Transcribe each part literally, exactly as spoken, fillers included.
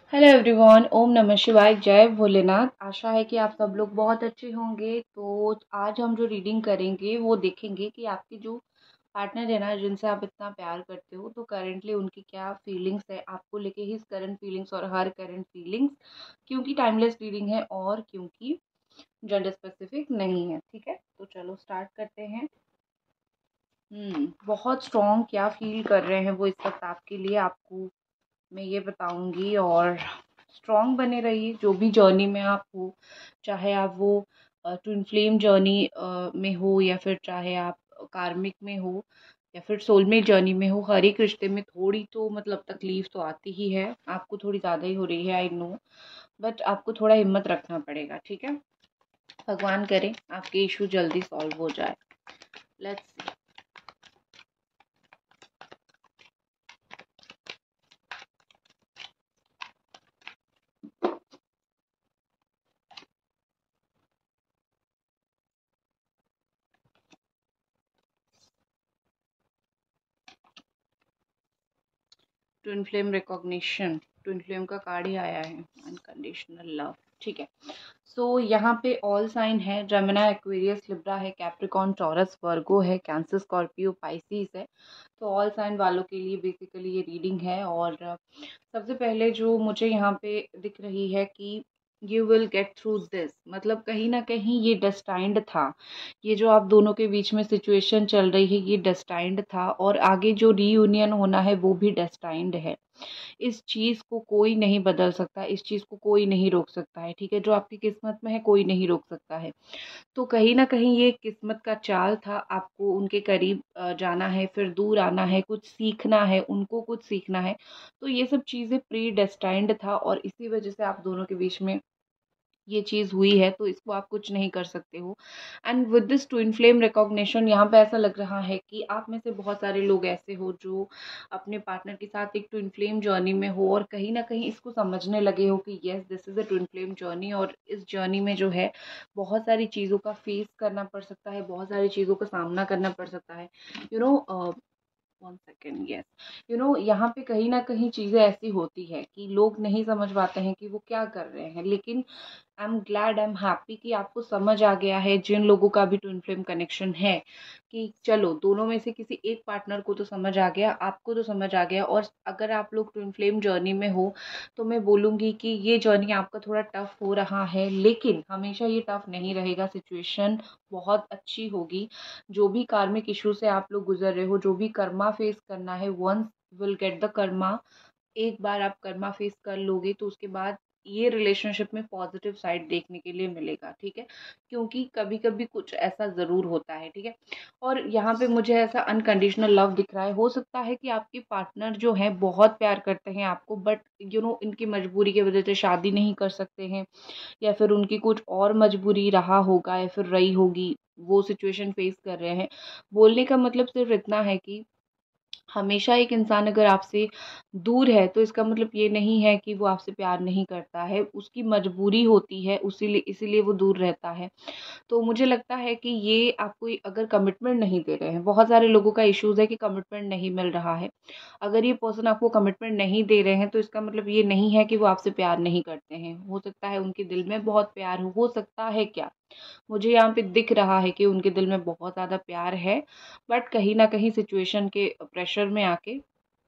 Hello everyone, ओम नमः शिवाय, जय भोलेनाथ। आशा है कि आप सब लोग बहुत अच्छे होंगे। तो आज हम जो रीडिंग करेंगे वो देखेंगे कि आपकी जो पार्टनर है ना, जिनसे आप इतना प्यार करते हो, तो करेंटली उनकी क्या फीलिंग्स है आपको लेके, हिज करंट फीलिंग्स और हर करंट फीलिंग्स। क्योंकि टाइमलेस रीडिंग है और क्योंकि जेंडर स्पेसिफिक नहीं है। ठीक है, तो चलो स्टार्ट करते हैं। हम्म बहुत स्ट्रॉन्ग क्या फील कर रहे हैं वो इस वक्त आपके लिए, आपको मैं ये बताऊंगी। और स्ट्रॉन्ग बने रहिए जो भी जर्नी में आप हो, चाहे आप वो ट्विन फ्लेम जर्नी में हो, या फिर चाहे आप कार्मिक में हो, या फिर सोलमेट जर्नी में हो। हर एक रिश्ते में थोड़ी तो मतलब तकलीफ तो आती ही है। आपको थोड़ी ज़्यादा ही हो रही है, आई नो, बट आपको थोड़ा हिम्मत रखना पड़ेगा। ठीक है, भगवान करे आपके इशू जल्दी सॉल्व हो जाए। Let's twin flame recognition, twin flame का कार्ड ही आया है, अनकंडीशनल लव। ठीक है, सो so, यहाँ पे ऑल साइन है, जेमिनी, एक्वेरियस, लिब्रा है, कैप्रिकॉर्न, टॉरस, वर्गो है, कैंसर, स्कॉर्पियो, पाइसिस है। तो ऑल साइन वालों के लिए बेसिकली ये रीडिंग है। और सबसे पहले जो मुझे यहाँ पे दिख रही है कि you will get through this, मतलब कहीं ना कहीं ये डेस्टाइंड था। ये जो आप दोनों के बीच में सिचुएशन चल रही है ये डेस्टाइंड था, और आगे जो रीयूनियन होना है वो भी डेस्टाइंड है। इस चीज़ को कोई नहीं बदल सकता, इस चीज़ को कोई नहीं रोक सकता है। ठीक है, जो आपकी किस्मत में है कोई नहीं रोक सकता है। तो कहीं ना कहीं ये किस्मत का चाल था, आपको उनके करीब अ, जाना है, फिर दूर आना है, कुछ सीखना है, उनको कुछ सीखना है। तो ये सब चीज़ें प्री डेस्टाइंड था, और इसी वजह से आप दोनों के बीच में ये चीज़ हुई है। तो इसको आप कुछ नहीं कर सकते हो। And with this twin flame recognition, यहाँ पे ऐसा लग रहा है कि आप में से बहुत सारे लोग ऐसे हो जो अपने पार्टनर के साथ एक ट्विन फ्लेम जर्नी में हो, और कहीं ना कहीं इसको समझने लगे हो कि yes, this is a twin flame journey. और इस जर्नी में जो है बहुत सारी चीज़ों का फेस करना पड़ सकता है, बहुत सारी चीज़ों का सामना करना पड़ सकता है। You know, one second, yes, you know, यहाँ पे कहीं ना कहीं चीज़ें ऐसी होती है कि लोग नहीं समझ पाते हैं कि वो क्या कर रहे हैं। लेकिन I am glad, I am happy कि आपको समझ आ गया है, जिन लोगों का भी ट्विन फ्लेम कनेक्शन है, कि चलो दोनों में से किसी एक पार्टनर को तो समझ आ गया, आपको तो समझ आ गया। और अगर आप लोग ट्विन फ्लेम जर्नी में हो तो मैं बोलूँगी कि ये जर्नी आपका थोड़ा टफ हो रहा है, लेकिन हमेशा ये टफ नहीं रहेगा। सिचुएशन बहुत अच्छी होगी। जो भी कार्मिक इशू से आप लोग गुजर रहे हो, जो भी कर्मा फेस करना है, once will get the karma. एक बार आप कर्मा फेस कर लोगे तो उसके बाद ये रिलेशनशिप में पॉजिटिव साइड देखने के लिए मिलेगा। ठीक है, क्योंकि कभी कभी कुछ ऐसा ज़रूर होता है। ठीक है, और यहाँ पे मुझे ऐसा अनकंडीशनल लव दिख रहा है। हो सकता है कि आपके पार्टनर जो है बहुत प्यार करते हैं आपको, बट यू नो इनकी मजबूरी की वजह से शादी नहीं कर सकते हैं, या फिर उनकी कुछ और मजबूरी रहा होगा या फिर रही होगी, वो सिचुएशन फेस कर रहे हैं। बोलने का मतलब सिर्फ इतना है कि हमेशा एक इंसान अगर आपसे दूर है तो इसका मतलब ये नहीं है कि वो आपसे प्यार नहीं करता है, उसकी मजबूरी होती है, उसीलिए इसीलिए वो दूर रहता है। तो मुझे लगता है कि ये आपको अगर कमिटमेंट नहीं दे रहे हैं, बहुत सारे लोगों का इश्यूज है कि कमिटमेंट नहीं मिल रहा है। अगर ये पर्सन आपको कमिटमेंट नहीं दे रहे हैं तो इसका मतलब ये नहीं है कि वो आपसे प्यार नहीं करते हैं। हो सकता है उनके दिल में बहुत प्यार हो हो सकता है क्या, मुझे यहाँ पे दिख रहा है कि उनके दिल में बहुत ज़्यादा प्यार है, बट कहीं ना कहीं सिचुएशन के प्रेशर में आके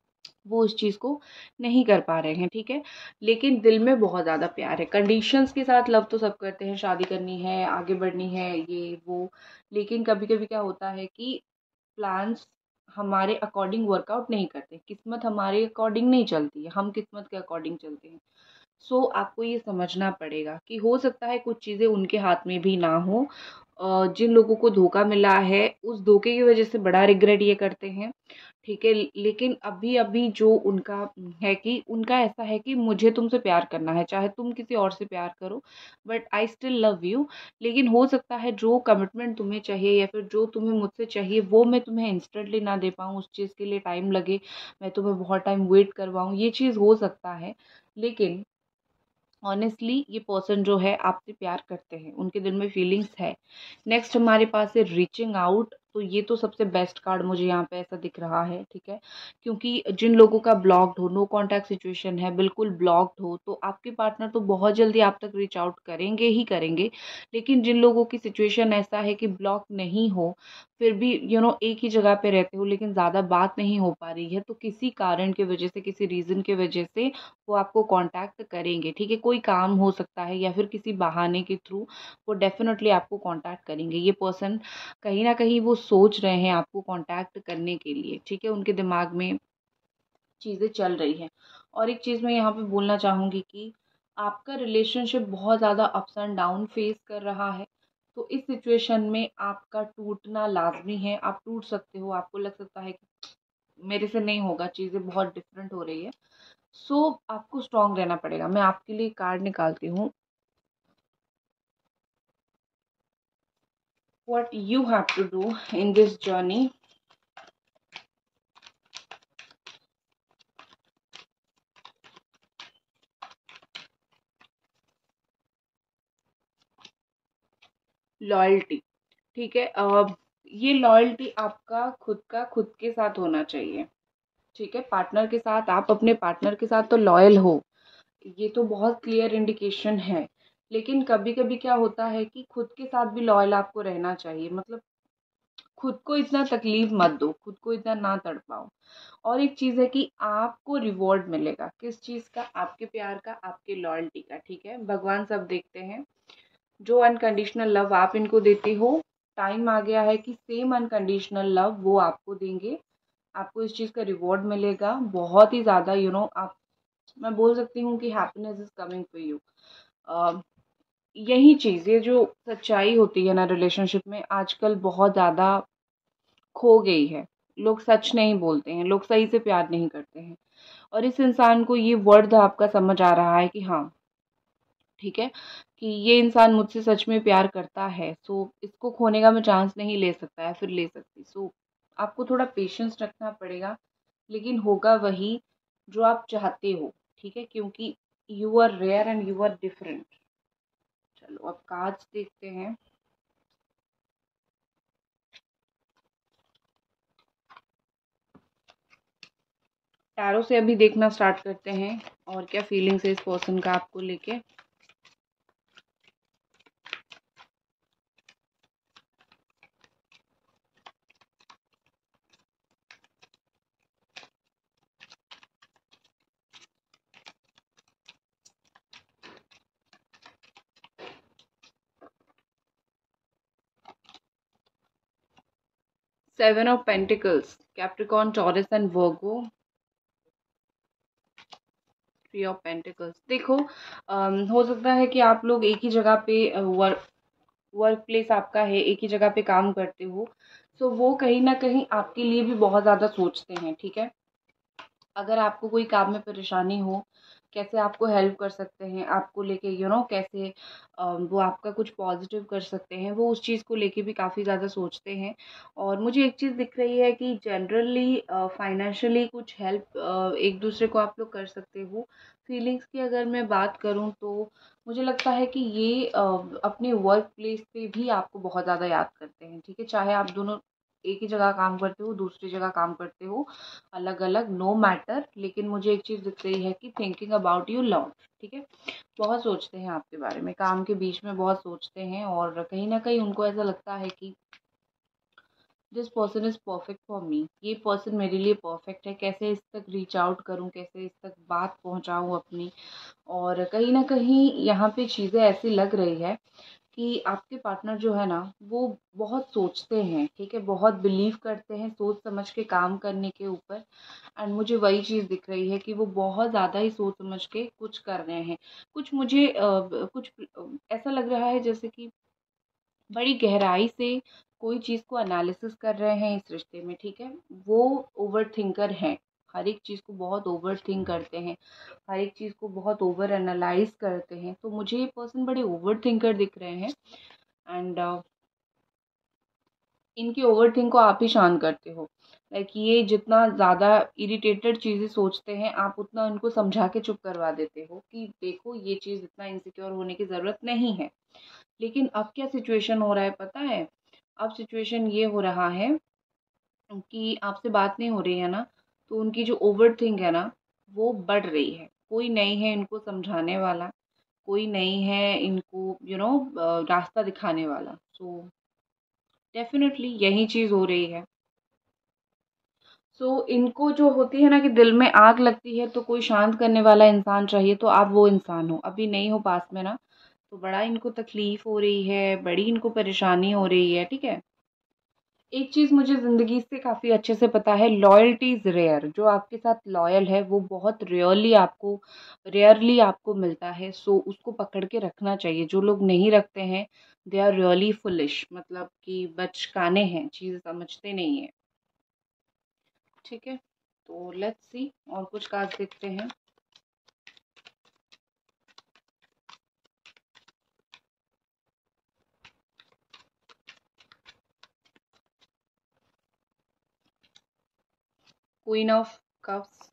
वो उस चीज़ को नहीं कर पा रहे हैं। ठीक है, लेकिन दिल में बहुत ज़्यादा प्यार है। कंडीशंस के साथ लव तो सब करते हैं, शादी करनी है, आगे बढ़नी है, ये वो। लेकिन कभी कभी क्या होता है कि प्लान्स हमारे अकॉर्डिंग वर्कआउट नहीं करते, किस्मत हमारे अकॉर्डिंग नहीं चलती है, हम किस्मत के अकॉर्डिंग चलते हैं। सो आपको ये समझना पड़ेगा कि हो सकता है कुछ चीज़ें उनके हाथ में भी ना हो। अ, जिन लोगों को धोखा मिला है उस धोखे की वजह से बड़ा रिग्रेट ये करते हैं। ठीक है, लेकिन अभी अभी जो उनका है कि उनका ऐसा है कि मुझे तुमसे प्यार करना है, चाहे तुम किसी और से प्यार करो, but I still love you. लेकिन हो सकता है जो कमिटमेंट तुम्हें चाहिए या फिर जो तुम्हें मुझसे चाहिए वो मैं तुम्हें इंस्टेंटली ना दे पाऊँ, उस चीज़ के लिए टाइम लगे, मैं तुम्हें बहुत टाइम वेट करवाऊँ, ये चीज़ हो सकता है। लेकिन ऑनेस्टली ये पर्सन जो है आपसे प्यार करते हैं, उनके दिल में फीलिंग्स है। नेक्स्ट हमारे पास है रीचिंग आउट। तो ये तो सबसे बेस्ट कार्ड मुझे यहाँ पे ऐसा दिख रहा है, ठीक है। क्योंकि जिन लोगों का ब्लॉक्ड हो, नो कॉन्टैक्ट सिचुएशन है, बिल्कुल ब्लॉक्ड हो, तो आपके पार्टनर तो बहुत जल्दी आप तक रीच आउट करेंगे ही करेंगे। लेकिन जिन लोगों की सिचुएशन ऐसा है कि ब्लॉक नहीं हो, फिर भी यू नो एक ही जगह पे रहते हो लेकिन ज़्यादा बात नहीं हो पा रही है, तो किसी कारण की वजह से, किसी रीज़न की वजह से वो आपको कांटेक्ट करेंगे, ठीक है। कोई काम हो सकता है या फिर किसी बहाने के थ्रू वो डेफिनेटली आपको कांटेक्ट करेंगे। ये पर्सन कहीं ना कहीं वो सोच रहे हैं आपको कांटेक्ट करने के लिए, ठीक है। उनके दिमाग में चीज़ें चल रही हैं। और एक चीज़ मैं यहाँ पे बोलना चाहूँगी कि आपका रिलेशनशिप बहुत ज़्यादा अप्स एंड डाउन फेस कर रहा है। तो इस सिचुएशन में आपका टूटना लाज़मी है। आप टूट सकते हो, आपको लग सकता है कि मेरे से नहीं होगा, चीज़ें बहुत डिफरेंट हो रही है। सो आपको स्ट्रांग रहना पड़ेगा। मैं आपके लिए कार्ड निकालती हूँ। What you have to do in this journey. Loyalty, ठीक है। अ, ये लॉयल्टी आपका खुद का खुद के साथ होना चाहिए, ठीक है। पार्टनर के साथ, आप अपने पार्टनर के साथ तो लॉयल हो, ये तो बहुत क्लियर इंडिकेशन है। लेकिन कभी कभी क्या होता है कि खुद के साथ भी लॉयल आपको रहना चाहिए। मतलब खुद को इतना तकलीफ मत दो, खुद को इतना ना तड़पाओ। और एक चीज़ है कि आपको रिवॉर्ड मिलेगा, किस चीज़ का? आपके प्यार का, आपके लॉयल्टी का, ठीक है। भगवान सब देखते हैं। जो अनकंडीशनल लव आप इनको देते हो, टाइम आ गया है कि सेम अनकंडीशनल लव वो आपको देंगे। आपको इस चीज़ का रिवॉर्ड मिलेगा बहुत ही ज़्यादा, यू नो आप, मैं बोल सकती हूँ कि happiness is coming for you. यही चीज़, ये जो सच्चाई होती है ना रिलेशनशिप में, आजकल बहुत ज़्यादा खो गई है। लोग सच नहीं बोलते हैं, लोग सही से प्यार नहीं करते हैं। और इस इंसान को ये वर्ड आपका समझ आ रहा है कि हाँ, ठीक है, कि ये इंसान मुझसे सच में प्यार करता है, सो इसको खोने का मैं चांस नहीं ले सकता है, फिर ले सकती। सो आपको थोड़ा पेशेंस रखना पड़ेगा, लेकिन होगा वही जो आप चाहते हो, ठीक है। क्योंकि you are rare and you are different. चलो अब कार्ड्स देखते हैं। टैरो से अभी देखना स्टार्ट करते हैं और क्या फीलिंग्स है इस पर्सन का आपको लेके। Seven of pentacles, Capricorn, Taurus and Virgo, three of pentacles. देखो, अम, हो सकता है कि आप लोग एक ही जगह पे वर्क वर्क प्लेस आपका है, एक ही जगह पे काम करते हो। सो वो कहीं ना कहीं आपके लिए भी बहुत ज़्यादा सोचते हैं, ठीक है। अगर आपको कोई काम में परेशानी हो, कैसे आपको हेल्प कर सकते हैं, आपको लेके यू नो कैसे अ, वो आपका कुछ पॉजिटिव कर सकते हैं, वो उस चीज़ को लेके भी काफ़ी ज़्यादा सोचते हैं। और मुझे एक चीज़ दिख रही है कि जनरली फाइनेंशियली कुछ हेल्प एक दूसरे को आप लोग कर सकते हो। फीलिंग्स की अगर मैं बात करूं तो मुझे लगता है कि ये अ, अपने वर्क प्लेस पे भी आपको बहुत ज़्यादा याद करते हैं, ठीक है। चाहे आप दोनों एक ही जगह काम करते हो, दूसरी जगह काम करते हो, अलग अलग, नो मैटर, लेकिन मुझे एक चीज़ दिख रही है कि थिंकिंग अबाउट यू लॉट, ठीक है। बहुत सोचते हैं आपके बारे में, काम के बीच में बहुत सोचते हैं। और कहीं ना कहीं उनको ऐसा लगता है कि this person is perfect for me, ये पर्सन मेरे लिए परफेक्ट है। कैसे इस तक रीच आउट करूँ, कैसे इस तक बात पहुँचाऊँ अपनी। और कहीं ना कहीं यहाँ पे चीज़ें ऐसी लग रही है कि आपके पार्टनर जो है ना, वो बहुत सोचते हैं, ठीक है, बहुत बिलीव करते हैं सोच समझ के काम करने के ऊपर। एंड मुझे वही चीज़ दिख रही है कि वो बहुत ज़्यादा ही सोच समझ के कुछ कर रहे हैं। कुछ मुझे अ, कुछ ऐसा लग रहा है जैसे कि बड़ी गहराई से कोई चीज़ को एनालिसिस कर रहे हैं इस रिश्ते में, ठीक है। वो ओवर थिंकर हैं, हर एक चीज़ को बहुत ओवर थिंक करते हैं, हर एक चीज़ को बहुत ओवर एनालाइज करते हैं। तो मुझे ये पर्सन बड़े ओवर थिंकर दिख रहे हैं। एंड इनकी ओवर थिंक को आप ही शांत करते हो। लाइक ये जितना ज़्यादा इरिटेटेड चीज़ें सोचते हैं, आप उतना उनको समझा के चुप करवा देते हो कि देखो ये चीज़ इतना इनसिक्योर होने की ज़रूरत नहीं है। लेकिन अब क्या सिचुएशन हो रहा है पता है? अब सिचुएशन ये हो रहा है कि आपसे बात नहीं हो रही है ना, तो उनकी जो ओवर थिंक है ना वो बढ़ रही है। कोई नहीं है इनको समझाने वाला, कोई नहीं है इनको यू नो रास्ता दिखाने वाला। सो डेफिनेटली यही चीज़ हो रही है। सो so, इनको जो होती है ना कि दिल में आग लगती है तो कोई शांत करने वाला इंसान चाहिए, तो आप वो इंसान हो। अभी नहीं हो पास में ना, तो बड़ा इनको तकलीफ हो रही है, बड़ी इनको परेशानी हो रही है। ठीक है, एक चीज़ मुझे ज़िंदगी से काफ़ी अच्छे से पता है, लॉयल्टी इज़ रेयर। जो आपके साथ लॉयल है वो बहुत रेयरली आपको रेयरली आपको मिलता है। सो उसको पकड़ के रखना चाहिए। जो लोग नहीं रखते हैं दे आर रियली फुलिश, मतलब कि बचकाने हैं, चीज़ समझते नहीं है। ठीक है, तो लेट्स सी और कुछ कार्ड देखते हैं। Queen of cups,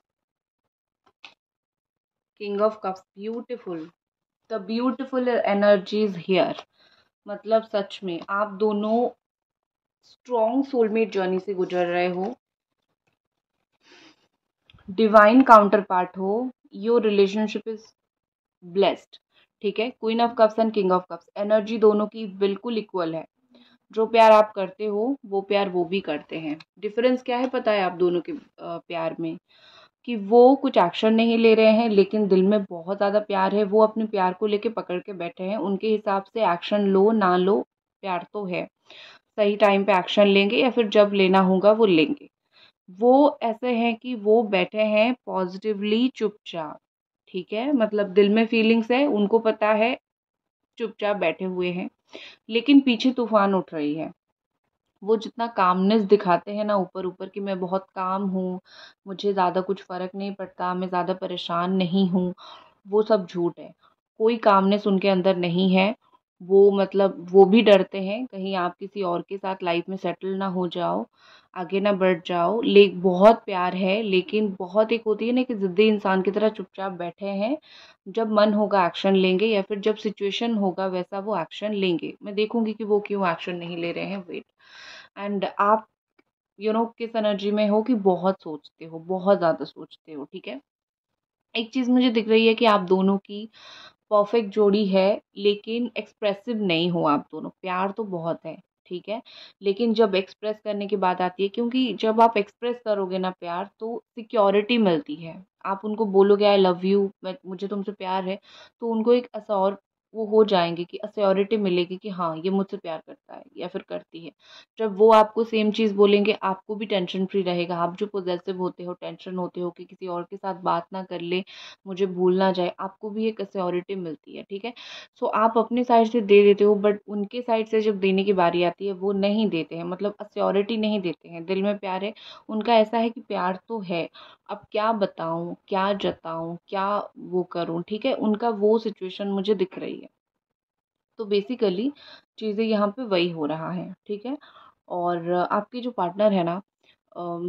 king of cups, beautiful, the beautiful energies here. मतलब सच में आप दोनों स्ट्रॉन्ग सोलमेट जर्नी से गुजर रहे हो, डिवाइन काउंटर पार्ट हो, योर रिलेशनशिप इज ब्लेस्ड। ठीक है, queen of cups and king of cups, energy दोनों की बिल्कुल इक्वल है। जो प्यार आप करते हो वो प्यार वो भी करते हैं। डिफरेंस क्या है पता है आप दोनों के अ, प्यार में, कि वो कुछ एक्शन नहीं ले रहे हैं लेकिन दिल में बहुत ज़्यादा प्यार है। वो अपने प्यार को लेके पकड़ के बैठे हैं। उनके हिसाब से एक्शन लो ना लो, प्यार तो है, सही टाइम पे एक्शन लेंगे या फिर जब लेना होगा वो लेंगे। वो ऐसे हैं कि वो बैठे हैं पॉजिटिवली चुपचाप। ठीक है, मतलब दिल में फीलिंग्स है, उनको पता है, चुपचाप बैठे हुए हैं, लेकिन पीछे तूफान उठ रही है। वो जितना कामनेस दिखाते हैं ना ऊपर ऊपर कि मैं बहुत काम हूँ, मुझे ज़्यादा कुछ फ़र्क नहीं पड़ता, मैं ज़्यादा परेशान नहीं हूँ, वो सब झूठ है। कोई कामनेस उनके अंदर नहीं है। वो मतलब वो भी डरते हैं कहीं आप किसी और के साथ लाइफ में सेटल ना हो जाओ, आगे ना बढ़ जाओ। ले बहुत प्यार है लेकिन बहुत एक होती है ना कि ज़िद्दी इंसान की तरह चुपचाप बैठे हैं। जब मन होगा एक्शन लेंगे या फिर जब सिचुएशन होगा वैसा वो एक्शन लेंगे। मैं देखूंगी कि वो क्यों एक्शन नहीं ले रहे हैं। वेट, एंड आप यू नो किस एनर्जी में हो कि बहुत सोचते हो, बहुत ज़्यादा सोचते हो। ठीक है, एक चीज़ मुझे दिख रही है कि आप दोनों की परफेक्ट जोड़ी है, लेकिन एक्सप्रेसिव नहीं हो आप दोनों। प्यार तो बहुत है, ठीक है, लेकिन जब एक्सप्रेस करने की बात आती है, क्योंकि जब आप एक्सप्रेस करोगे ना प्यार तो सिक्योरिटी मिलती है। आप उनको बोलोगे आई लव यू, मैं मुझे तुमसे प्यार है, तो उनको एक ऐसा और वो हो जाएंगे कि अश्योरिटी मिलेगी कि हाँ ये मुझसे प्यार करता है या फिर करती है। जब वो आपको सेम चीज़ बोलेंगे आपको भी टेंशन फ्री रहेगा। आप जो पॉजेसिव होते हो, टेंशन होते हो कि किसी और के साथ बात ना कर ले, मुझे भूल ना जाए, आपको भी एक अश्योरिटी मिलती है। ठीक है, सो आप अपनी साइड से दे देते हो, बट उनके साइड से जब देने की बारी आती है वो नहीं देते हैं, मतलब अश्योरिटी नहीं देते हैं। दिल में प्यार है, उनका ऐसा है कि प्यार तो है, अब क्या बताऊं, क्या जताऊं, क्या वो करूं। ठीक है, उनका वो सिचुएशन मुझे दिख रही है। तो बेसिकली चीज़ें यहाँ पे वही हो रहा है। ठीक है, और आपके जो पार्टनर है ना, अम,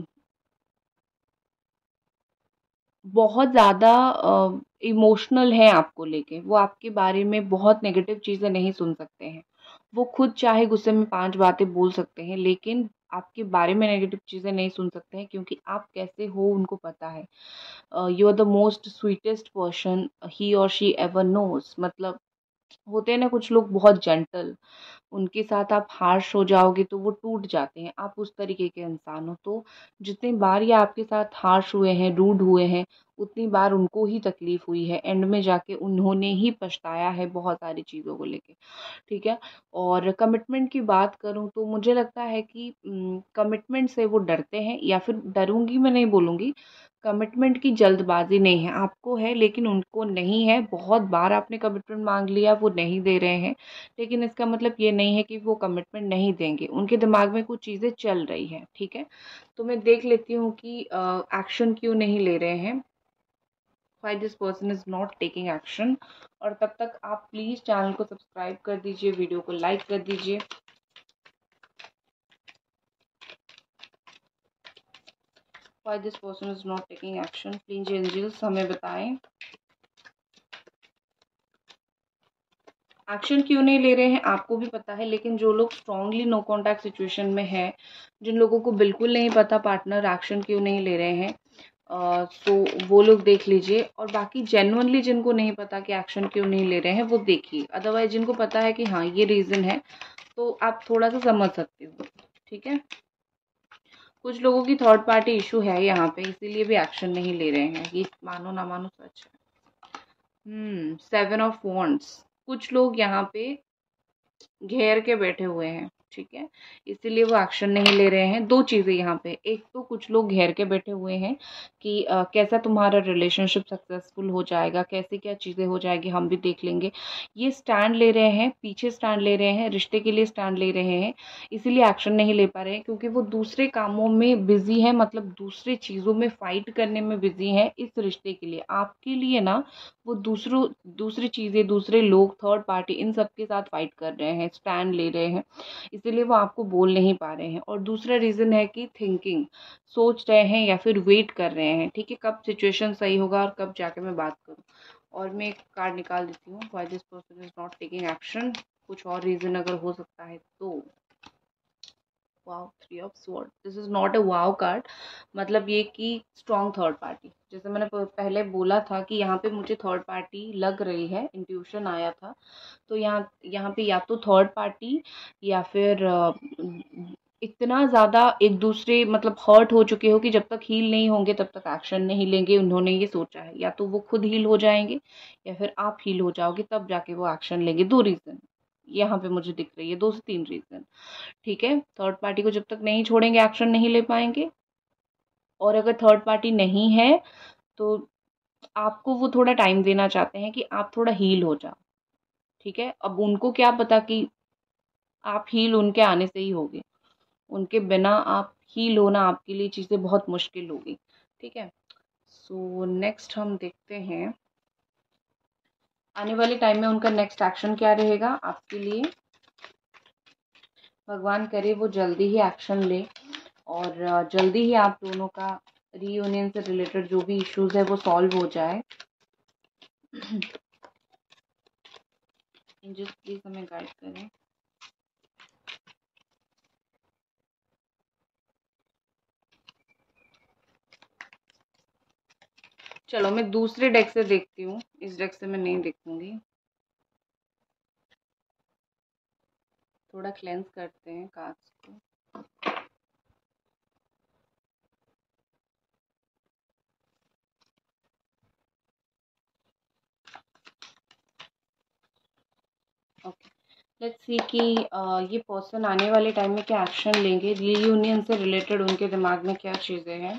बहुत ज़्यादा इमोशनल हैं आपको लेके। वो आपके बारे में बहुत नेगेटिव चीज़ें नहीं सुन सकते हैं। वो खुद चाहे गुस्से में पाँच बातें बोल सकते हैं लेकिन आपके बारे में नेगेटिव चीज़ें नहीं सुन सकते हैं, क्योंकि आप कैसे हो उनको पता है। You are the most sweetest person he और शी एवर नोज। मतलब होते हैं ना कुछ लोग बहुत जेंटल, उनके साथ आप हार्श हो जाओगे तो वो टूट जाते हैं। आप उस तरीके के इंसान हो। तो जितनी बार ये आपके साथ हार्श हुए हैं, रूड हुए हैं, उतनी बार उनको ही तकलीफ हुई है। एंड में जाके उन्होंने ही पछताया है बहुत सारी चीज़ों को लेके। ठीक है, और कमिटमेंट की बात करूँ तो मुझे लगता है कि कमिटमेंट से वो डरते हैं, या फिर डरूंगी मैं नहीं बोलूँगी, कमिटमेंट की जल्दबाजी नहीं है, आपको है लेकिन उनको नहीं है। बहुत बार आपने कमिटमेंट मांग लिया, वो नहीं दे रहे हैं, लेकिन इसका मतलब ये नहीं है कि वो कमिटमेंट नहीं देंगे। उनके दिमाग में कुछ चीज़ें चल रही हैं। ठीक है, तो मैं देख लेती हूँ कि एक्शन क्यों नहीं ले रहे हैं, why this person is not taking action। और तब तक आप प्लीज़ चैनल को सब्सक्राइब कर दीजिए, वीडियो को लाइक कर दीजिए। why this person is not taking action, please angels हमें बताएं। एक्शन क्यों नहीं ले रहे हैं आपको भी पता है, लेकिन जो लोग स्ट्रांगली नो कॉन्टैक्ट सिचुएशन में है, जिन लोगों को बिल्कुल नहीं पता पार्टनर एक्शन क्यों नहीं ले रहे हैं, सो uh, so वो लोग देख लीजिए। और बाकी जेन्युइनली जिनको नहीं पता कि एक्शन क्यों नहीं ले रहे हैं वो देखिए। अदरवाइज जिनको पता है कि हाँ ये रीज़न है तो आप थोड़ा सा समझ सकते हो, ठीक है। कुछ लोगों की थर्ड पार्टी इशू है यहाँ पे, इसीलिए भी एक्शन नहीं ले रहे हैं, ये मानो ना मानो सच है। हम्म सेवन ऑफ वॉन्ड्स, कुछ लोग यहाँ पे घेर के बैठे हुए हैं, ठीक है, इसीलिए वो एक्शन नहीं ले रहे हैं। दो चीज़ें यहाँ पे, एक तो कुछ लोग घेर के बैठे हुए हैं कि आ, कैसा तुम्हारा रिलेशनशिप सक्सेसफुल हो जाएगा, कैसी क्या चीज़ें हो जाएगी हम भी देख लेंगे। ये स्टैंड ले रहे हैं, पीछे स्टैंड ले रहे हैं, रिश्ते के लिए स्टैंड ले रहे हैं, इसीलिए एक्शन नहीं ले पा रहे हैं क्योंकि वो दूसरे कामों में बिजी है, मतलब दूसरे चीज़ों में फाइट करने में बिजी है इस रिश्ते के लिए। आपके लिए ना वो दूसरों दूसरी चीज़ें, दूसरे लोग, थर्ड पार्टी, इन सब के साथ फाइट कर रहे हैं, स्टैंड ले रहे हैं, इसीलिए वो आपको बोल नहीं पा रहे हैं। और दूसरा रीज़न है कि थिंकिंग, सोच रहे हैं या फिर वेट कर रहे हैं, ठीक है, कब सिचुएशन सही होगा और कब जाके मैं बात करूँ। और मैं एक कार्ड निकाल देती हूँ, why this person is not taking action, कुछ और रीज़न अगर हो सकता है तो। Wow, three of sword, this is not a wow card, मतलब ये कि स्ट्रॉन्ग थर्ड पार्टी, जैसे मैंने पहले बोला था कि यहाँ पे मुझे थर्ड पार्टी लग रही है, इंट्यूशन आया था। तो यहाँ यहाँ पे या तो थर्ड पार्टी या फिर अ, इतना ज़्यादा एक दूसरे मतलब हर्ट हो चुके हो कि जब तक हील नहीं होंगे तब तक एक्शन नहीं लेंगे, उन्होंने ये सोचा है। या तो वो खुद हील हो जाएंगे या फिर आप हील हो जाओगे, तब जाके वो एक्शन लेंगे। दो रीज़न यहाँ पे मुझे दिख रही है, दो से तीन रीज़न, ठीक है। थर्ड पार्टी को जब तक नहीं छोड़ेंगे एक्शन नहीं ले पाएंगे, और अगर थर्ड पार्टी नहीं है तो आपको वो थोड़ा टाइम देना चाहते हैं कि आप थोड़ा हील हो जाओ, ठीक है। अब उनको क्या पता कि आप हील उनके आने से ही होगे, उनके बिना आप हील होना आपके लिए चीज़ें बहुत मुश्किल होगी, ठीक है। सो नेक्स्ट हम देखते हैं आने वाले टाइम में उनका नेक्स्ट एक्शन क्या रहेगा आपके लिए। भगवान करे वो जल्दी ही एक्शन ले और जल्दी ही आप दोनों का रीयूनियन से रिलेटेड जो भी इश्यूज है वो सॉल्व हो जाए। एंजल्स प्लीज हमें गाइड करें। चलो मैं दूसरे डेक से देखती हूँ, इस डेक से मैं नहीं देखूंगी। थोड़ा क्लेंस करते हैं कार्ड्स को। ओके, लेट्स सी कि uh, ये पर्सन आने वाले टाइम में क्या एक्शन लेंगे, रीयूनियन से रिलेटेड उनके दिमाग में क्या चीज़ें हैं।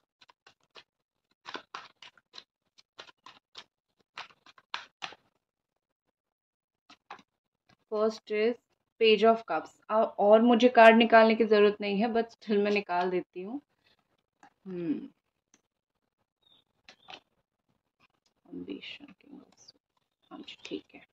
First is page of cups, और मुझे कार्ड निकालने की ज़रूरत नहीं है, बट स्टिल मैं निकाल देती हूँ। हम्म हाँ जी, ठीक है।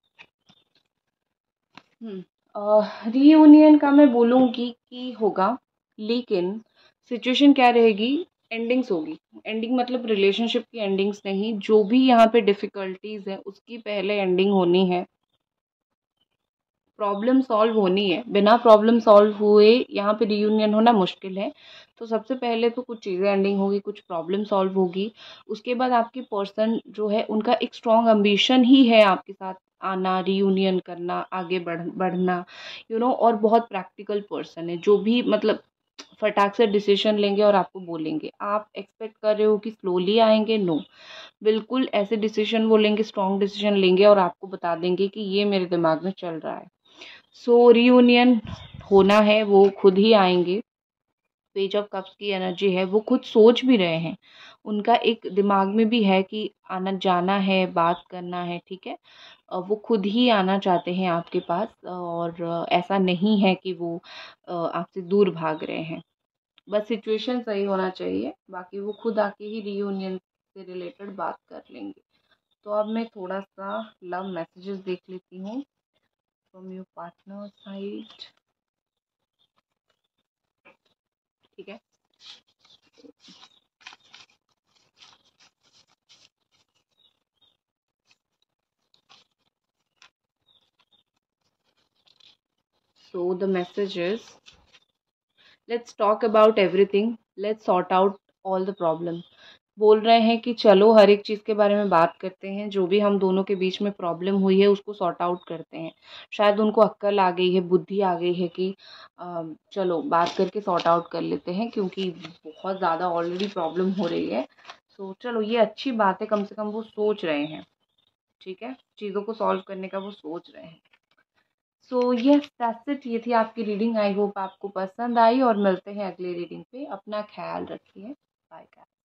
हम्म रीयूनियन का मैं बोलूँगी कि होगा, लेकिन सिचुएशन क्या रहेगी, एंडिंग्स होगी। एंडिंग मतलब रिलेशनशिप की एंडिंग्स नहीं, जो भी यहाँ पे डिफ़िकल्टीज है उसकी पहले एंडिंग होनी है, प्रॉब्लम सॉल्व होनी है। बिना प्रॉब्लम सॉल्व हुए यहाँ पे रीयूनियन होना मुश्किल है। तो सबसे पहले तो कुछ चीज़ें एंडिंग होगी, कुछ प्रॉब्लम सॉल्व होगी, उसके बाद आपके पर्सन जो है उनका एक स्ट्रॉन्ग एम्बिशन ही है आपके साथ आना, रीयूनियन करना, आगे बढ़ बढ़ना, यू नो। और बहुत प्रैक्टिकल पर्सन है, जो भी मतलब फटाक से डिसीजन लेंगे और आपको बोलेंगे। आप एक्सपेक्ट कर रहे हो कि स्लोली आएंगे, नो, बिल्कुल ऐसे डिसीजन वो लेंगे, स्ट्रॉन्ग डिसीजन लेंगे और आपको बता देंगे कि ये मेरे दिमाग में चल रहा है। सो रीयूनियन होना है, वो खुद ही आएंगे। पेज ऑफ कप्स की एनर्जी है, वो खुद सोच भी रहे हैं, उनका एक दिमाग में भी है कि आना जाना है, बात करना है, ठीक है। अ, वो खुद ही आना चाहते हैं आपके पास, और अ, ऐसा नहीं है कि वो अ, आपसे दूर भाग रहे हैं। बस सिचुएशन सही होना चाहिए, बाकी वो खुद आके ही रीयूनियन से रिलेटेड बात कर लेंगे। तो अब मैं थोड़ा सा लव मैसेजेस देख लेती हूँ फ्रॉम योर पार्टनर साइड, ठीक है। So the message is, let's talk about everything, let's sort out all the problem. बोल रहे हैं कि चलो हर एक चीज़ के बारे में बात करते हैं, जो भी हम दोनों के बीच में प्रॉब्लम हुई है उसको सॉर्ट आउट करते हैं। शायद उनको अक्ल आ गई है, बुद्धि आ गई है कि अ, चलो बात करके सॉर्ट आउट कर लेते हैं, क्योंकि बहुत ज़्यादा ऑलरेडी प्रॉब्लम हो रही है। सो चलो ये अच्छी बात है, कम से कम वो सोच रहे हैं, ठीक है, चीज़ों को सॉल्व करने का वो सोच रहे हैं। सो यस दैट्स इट, ये थी आपकी रीडिंग। आई होप आपको पसंद आई और मिलते हैं अगली रीडिंग पे। अपना ख्याल रखिए। बाय।